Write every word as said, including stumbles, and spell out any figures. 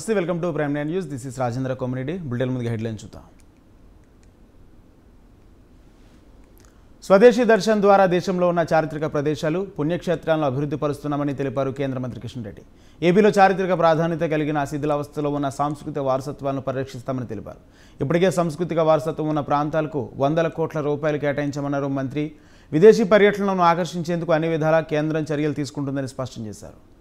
నమస్తే, welcome to prime nine news. This is Rajendra Komireddy. Bulletin ముందుగా headline చూద్దాం. స్వదేశీ దర్శన్ ద్వారా దేశంలో ఉన్న చారిత్రక ప్రదేశాలు, పుణ్యక్షేత్రాలను అభివృద్ధి పరుస్తున్నామని తెలిపారు కేంద్ర మంత్రి కిషన్ రెడ్డి. ఏపీలో చారిత్రక ప్రాధాన్యత కలిగిన శిథిలావస్థలో ఉన్న సాంస్కృతిక వారసత్వాలను పరిరక్షిస్తామని తెలిపారు. ఇప్పటికే సాంస్కృతిక వారసత్వం ఉన్న ప్రాంతాలకు వందల కోట్ల రూపాయలు కేటాయించామన్నారు మంత్రి. విదేశీ పర్యటనలను ఆకర్షించేందుకు అన్ని విధాలా కేంద్రం చర్యలు తీసుకుంటుందని స్పష్టం చేశారు.